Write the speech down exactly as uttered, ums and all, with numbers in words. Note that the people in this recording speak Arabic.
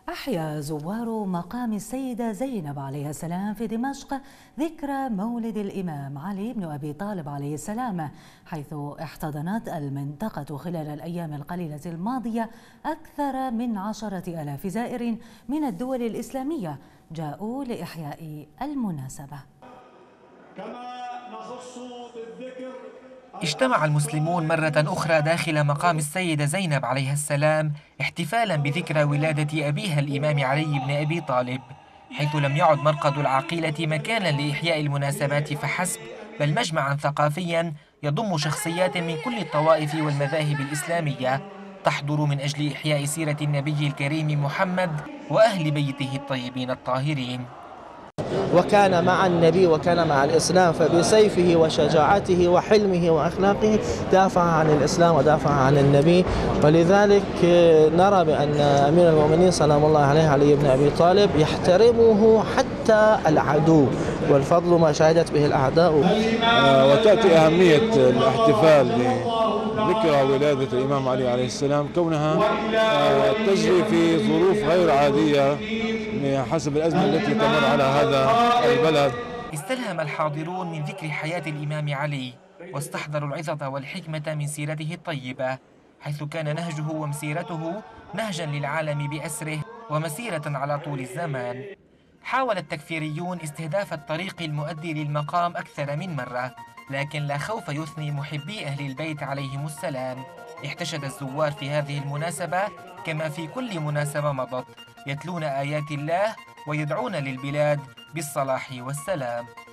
أحيا زوار مقام السيدة زينب عليه السلام في دمشق ذكرى مولد الإمام علي بن أبي طالب عليه السلام، حيث احتضنت المنطقة خلال الأيام القليلة الماضية أكثر من عشرة آلاف زائر من الدول الإسلامية جاءوا لإحياء المناسبة. كما نخص بالذكر اجتمع المسلمون مرة أخرى داخل مقام السيدة زينب عليها السلام احتفالا بذكرى ولادة أبيها الإمام علي بن أبي طالب، حيث لم يعد مرقد العقيلة مكانا لإحياء المناسبات فحسب، بل مجمعا ثقافيا يضم شخصيات من كل الطوائف والمذاهب الإسلامية تحضر من أجل إحياء سيرة النبي الكريم محمد وأهل بيته الطيبين الطاهرين. وكان مع النبي وكان مع الإسلام، فبسيفه وشجاعته وحلمه وأخلاقه دافع عن الإسلام ودافع عن النبي. ولذلك نرى بأن أمير المؤمنين سلام الله عليه علي بن أبي طالب يحترمه حتى العدو، والفضل ما شهدت به الأعداء. وتأتي أهمية الاحتفال بذكرى ولادة الإمام علي عليه السلام كونها تجري في ظروف غير عادية حسب الأزمة التي تمر على هذا البلد. استلهم الحاضرون من ذكر حياة الإمام علي واستحضروا العظة والحكمة من سيرته الطيبة، حيث كان نهجه ومسيرته نهجا للعالم بأسره ومسيرة على طول الزمان. حاول التكفيريون استهداف الطريق المؤدي للمقام أكثر من مرة، لكن لا خوف يثني محبي أهل البيت عليهم السلام. احتشد الزوار في هذه المناسبة كما في كل مناسبة مضت يتلون آيات الله ويدعون للبلاد بالصلاح والسلام.